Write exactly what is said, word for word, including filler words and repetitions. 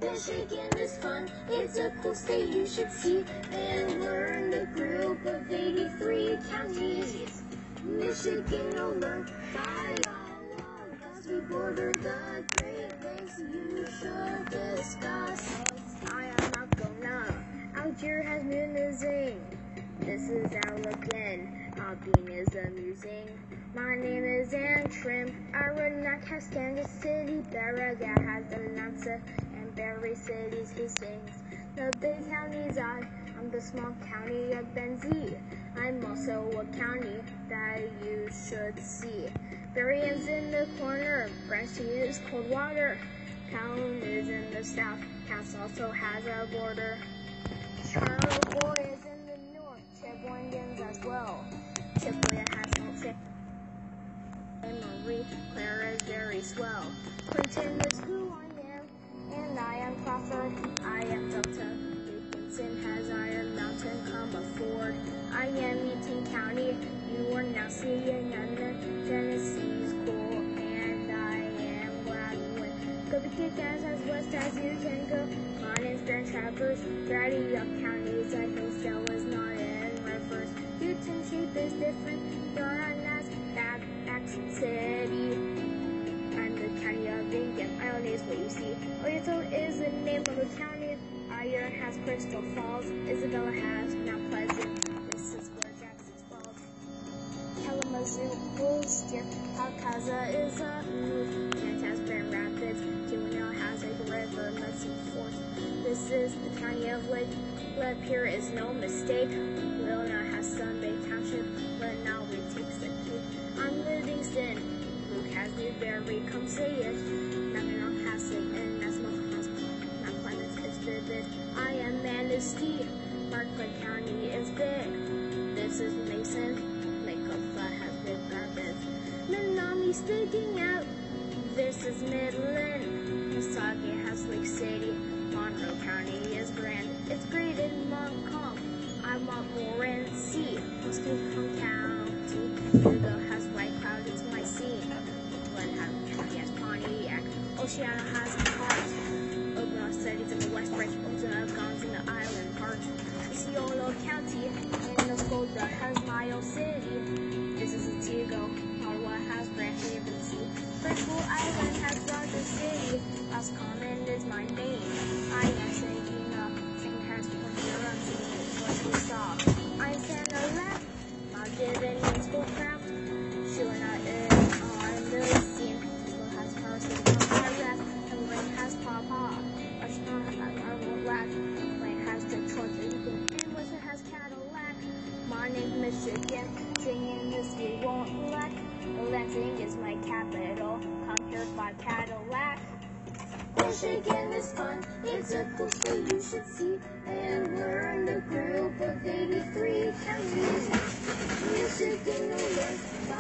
Michigan is fun, it's a cool state you should see, and learn the group of eighty-three counties. Michigan will learn by all of us. We border the Great Lakes, you should discuss. I am not gonna, Algier has musing. This is Albion, Albion is amusing. My name is Antrim, Aranac has Kansas City, Baraga has Atlanta, and Berry City's Hastings. The big counties are, I'm the small county of Benzie. I'm also a county that you should see. Berrien's in the corner, Branston is Coldwater. Calhoun is in the south, Cass also has a border. Charlevoix is in the north, Sheboygan's as well. Chippewa has Holtec. And Marie Claire is very swell. Clinton is who I am, and I am Crawford. I am Delta. Dickinson has Iron Mountain, comma Ford. I am Eaton County. You are now seeing under Tennessee's cool, and I am Gladwin. Go be kick ass as west as you can go. My name's Grand Traverse. Grady up counties. I think Stella is not in reverse. Newton shape is different. You're on as back City. I'm the county of Lincoln. Island is what you see. Oyato is the name of the county. Ayer has Crystal Falls. Isabella has Mount Pleasant. This is where Jackson's Falls. Kalamazoo, Woolsteer. Alcazar is a move. Kent has Grand Rapids. Keweenaw has a river. Muncie Force. This is the county of Lake. Lapeer is no mistake. Wilna has Sunbay Township. Lenawi takes the cake. I'm Livingston. Luke has Newberry. Come say it. Mackinac has Satan. Nesmith has Mount Clemens is vivid. I am Manistee. Markland County is big. This is Mason. Makeopa has big rapids. Menominee sticking out. This is Midland. Missaugee has Lake City. Monroe County is grand. It's great in Montcalm. I want more in C. Muskingum County. Hugo has White Cloud. It's my scene. Glen County has Pontiac. Oceana has Hart. Oklahoma City's in the West Branch. Oklahoma Guns in the Island Park. Osceola County in Escoda has Miles City. This is Antigua. Ottawa has Grand Haven Sea. Frenchville Island has Rogers City. Roscommon is my name. I am Sagina. Saint has Pontiera. What we saw. I'm Santa Left. My given in Schoolcraft. Shuna is on the scene. People has Carson. Conrad. And Lane has Papa. Ashton has Arnold Black. Lane has Detroit. And Western has Cadillac. My name's Michigan. Singing this we won't lack. Lansing is my capital. Come here by Cadillac. Michigan is fun, it's a cool state you should see, and learn the group of eighty-three counties. Michigan will learn